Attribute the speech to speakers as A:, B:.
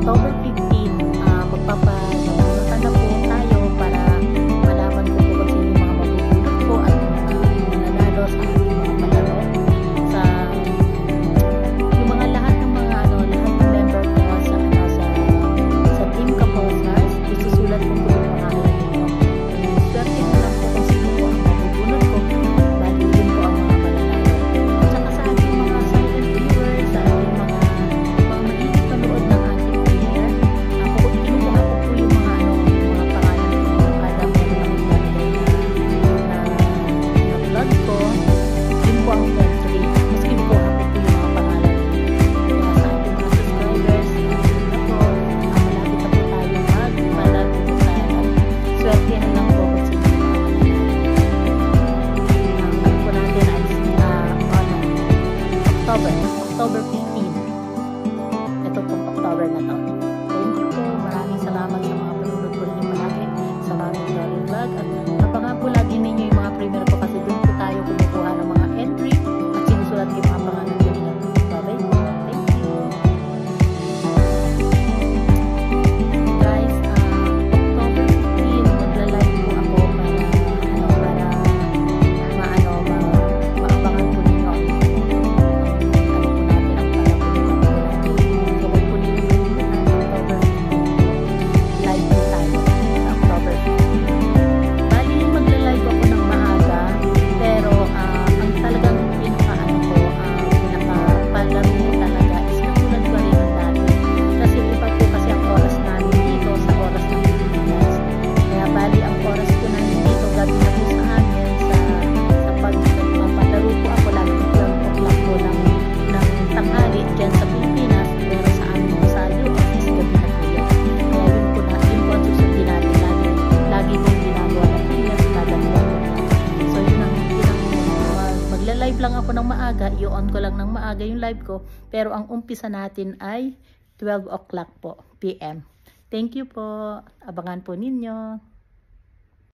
A: October 15, magpapapunta na po tayo para malaman ko po kung sino yung mga mabubulot ko at mga nanalo sa ating mga palaro. Yung mga lahat ng mga lahat ng member ko sa Team Kapolsars, isusulat ko po yung mga alam nyo. Swerte na lang po kung sino po ang mabubulot ko. Bali yun po ang mga mananalo. At saka sa ating mga silent viewers, sa ating mga mahilig panood ng ating player, kinukuha ko po yung mga pangalan ko, kada mo na vlog ko, yun po ang entry. Mas kinukuha ko po yung mga pangalan. Kaya sa ating mga subscribers, malapit na po tayo magpalaro tayo. Swerte na lang po kung sino yung mga ang po natin ay October 15. Ito pong October na to. Thank you po. Maraming salamat sa mga panunod ko ninyo palagi sa aming daily vlog. At abangan po lagi ninyo yung mga premiere ko kasi doon po tayo kumukuha ng mga entry at sinusulat yung mga pangalan ko ninyo. Bye-bye po. Thank you. Guys, October 15, magla-live po ako para maabangan po ninyo ang live lang ako ng maaga, i-on ko lang ng maaga yung live ko, pero ang umpisa natin ay 12 o'clock po, PM. Thank you po, abangan po ninyo.